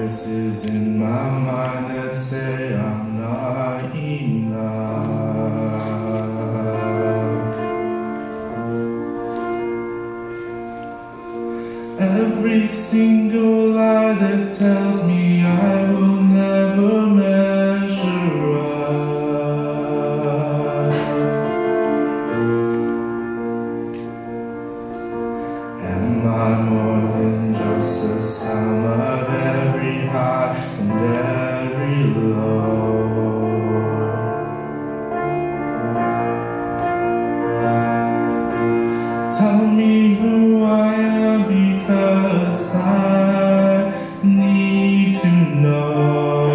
voices in my mind that say I'm not enough. Every single lie that tells me I will never measure up. Am I more than just a sum of every high and every low? Tell me who I am, because I need to know.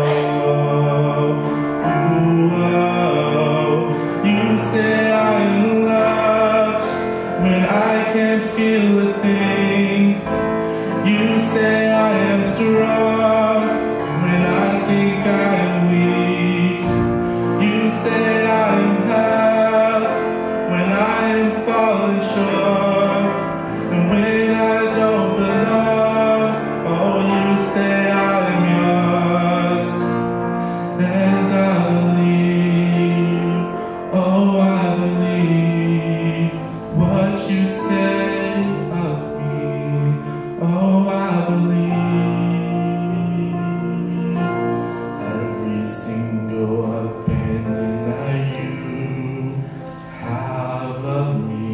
You say I am loved when I can't feel a thing. You say I am strong when I think I am weak. You say I am held when I am falling short, and when I don't belong, oh, you say I am yours. And I believe, oh, I believe what you say of me. Oh, I believe every single opinion that you have of me.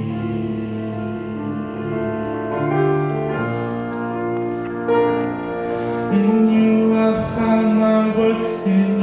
In you I find my worth. In